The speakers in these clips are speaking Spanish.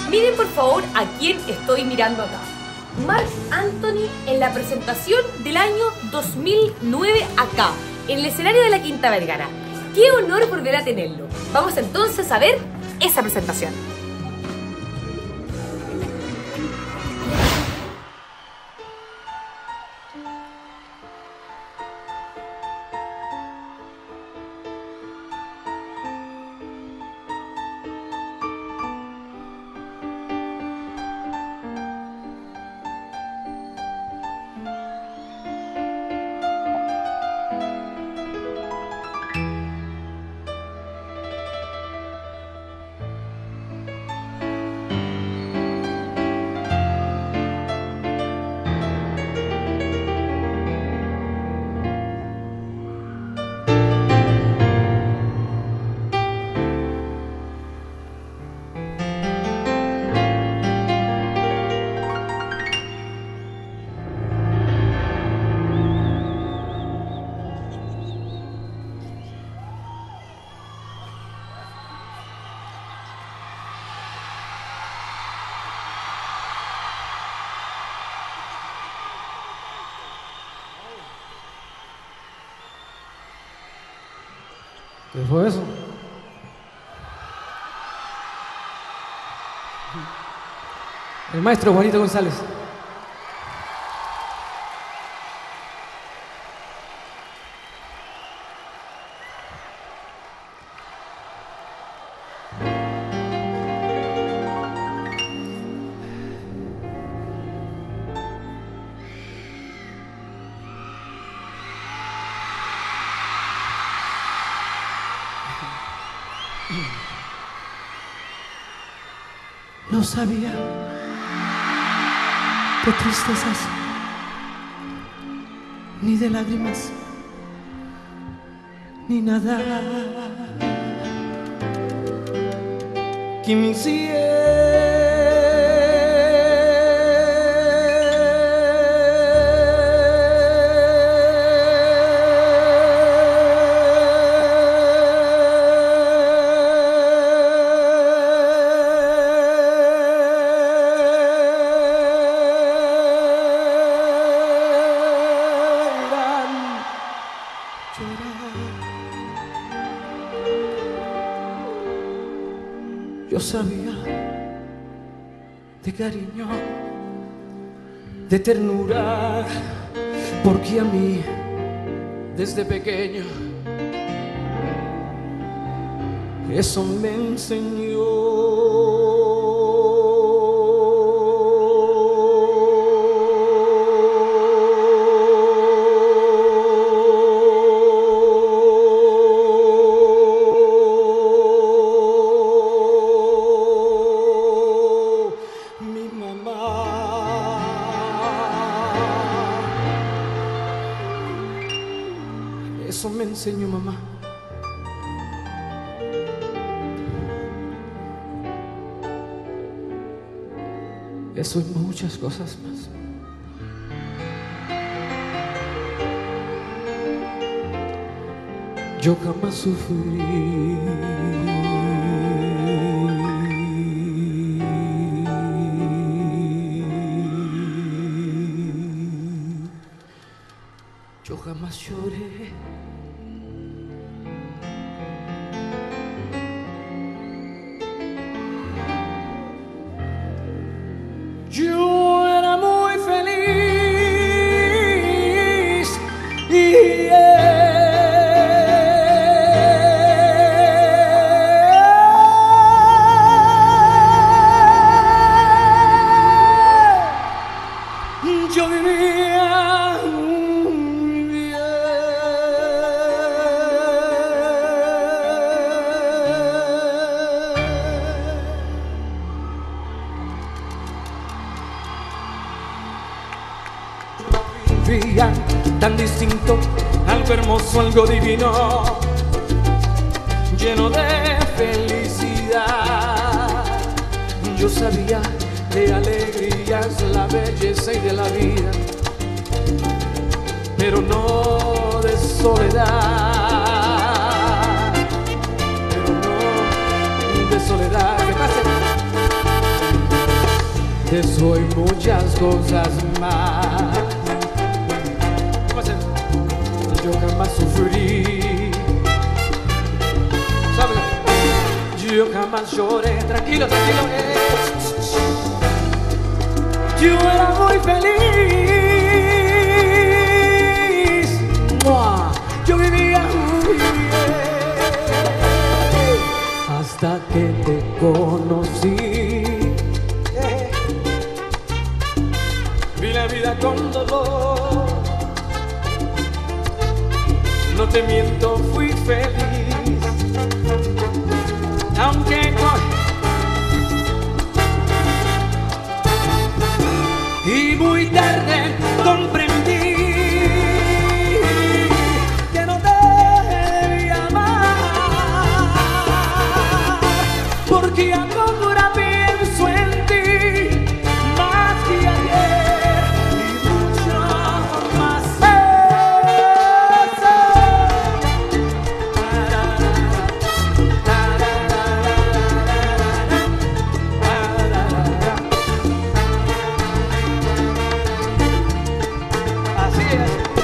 Miren por favor a quién estoy mirando acá. Marc Anthony en la presentación del año 2009 acá, en el escenario de la Quinta Vergara. ¡Qué honor volver a tenerlo! Vamos entonces a ver esa presentación. ¿Qué fue eso? El maestro Juanito González. No sabía de tristezas ni de lágrimas ni nada que me Yo sabía de cariño, de ternura, porque a mí desde pequeño eso me enseñó. Eso me enseñó mamá. Eso y muchas cosas más. Yo jamás sufrí. Yo jamás lloré. Yo era muy feliz y yo vivía muy bien. Vivía tan distinto, algo hermoso, algo divino, lleno de felicidad. Yo sabía de alegrías, la belleza y de la vida, pero no de soledad, pero no de soledad. ¿Qué pasa? de eso y muchas cosas más. ¿Cómo hacer? Yo jamás sufrí, ¿sabes? Yo jamás lloré. Tranquilo, tranquilo. Yo era muy feliz. ¡Mua! Yo vivía muy bien hasta que te conocí. Vi la vida con dolor. No te miento, fui feliz. Aunque y muy tarde comprendí que no te debía amar, porque ahora pienso en ti más que ayer y mucho más. Así es.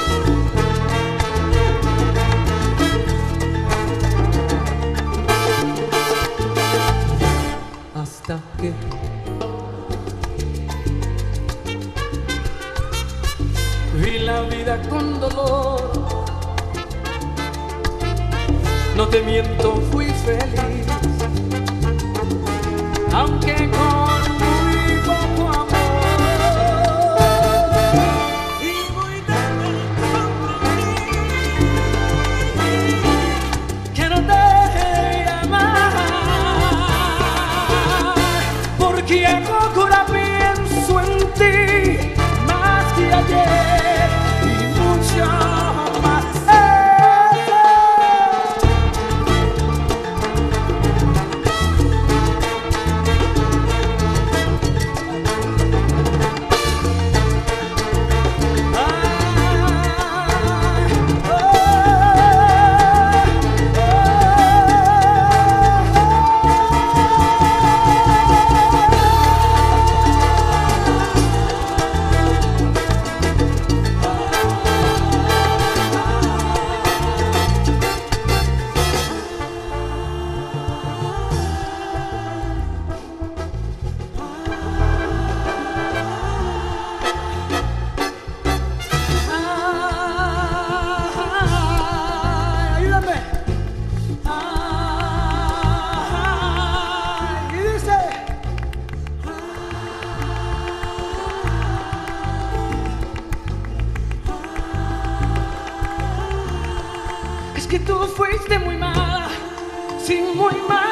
Hasta que vi la vida con dolor. No te miento, fui feliz, aunque con muy poco amor. Y muy tarde comprendí que no te debía amar, porque ahora pienso en ti más que ayer y mucho más. Ayúdame. Y dice: es que tú fuiste muy mala, sí, muy mala.